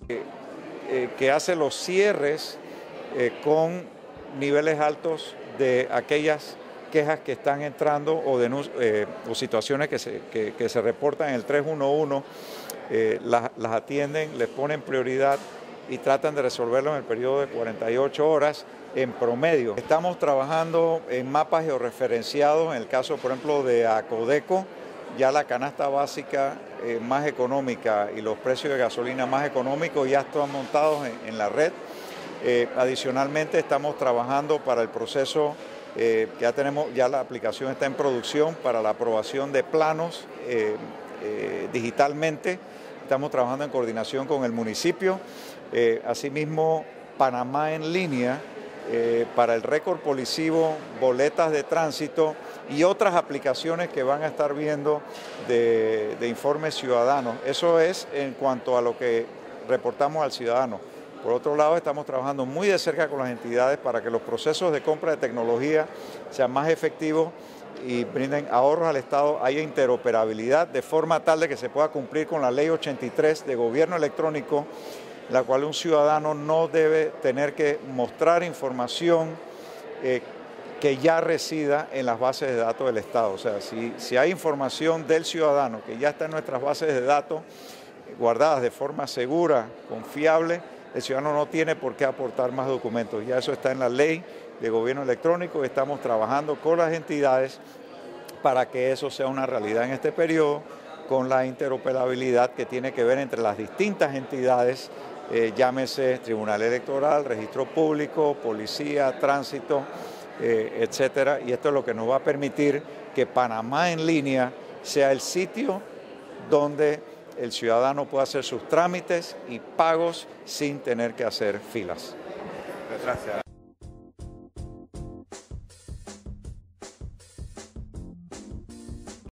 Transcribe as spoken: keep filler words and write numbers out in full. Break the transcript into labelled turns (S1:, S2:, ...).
S1: eh, que hace los cierres eh, con niveles altos de aquellas quejas que están entrando o, eh, o situaciones que se, que, que se reportan en el tres uno uno, eh, las, las atienden, les ponen prioridad y tratan de resolverlo en el periodo de cuarenta y ocho horas en promedio. Estamos trabajando en mapas georreferenciados, en el caso, por ejemplo, de Acodeco, ya la canasta básica eh, más económica y los precios de gasolina más económicos ya están montados en, en la red. Eh, adicionalmente estamos trabajando para el proceso, eh, ya tenemos, ya la aplicación está en producción para la aprobación de planos eh, eh, digitalmente. Estamos trabajando en coordinación con el municipio. Eh, asimismo, Panamá en línea eh, para el récord policivo, boletas de tránsito y otras aplicaciones que van a estar viendo de, de informes ciudadanos. Eso es en cuanto a lo que reportamos al ciudadano. Por otro lado, estamos trabajando muy de cerca con las entidades para que los procesos de compra de tecnología sean más efectivos y brinden ahorros al Estado, haya interoperabilidad de forma tal de que se pueda cumplir con la ley ochenta y tres de gobierno electrónico, la cual un ciudadano no debe tener que mostrar información eh, que ya resida en las bases de datos del Estado. O sea, si, si hay información del ciudadano que ya está en nuestras bases de datos, guardadas de forma segura, confiable, el ciudadano no tiene por qué aportar más documentos. Ya eso está en la ley de gobierno electrónico y estamos trabajando con las entidades para que eso sea una realidad en este periodo, con la interoperabilidad que tiene que ver entre las distintas entidades, eh, llámese Tribunal Electoral, Registro Público, Policía, Tránsito, eh, etcétera. Y esto es lo que nos va a permitir que Panamá en línea sea el sitio donde el ciudadano pueda hacer sus trámites y pagos sin tener que hacer filas.
S2: Gracias.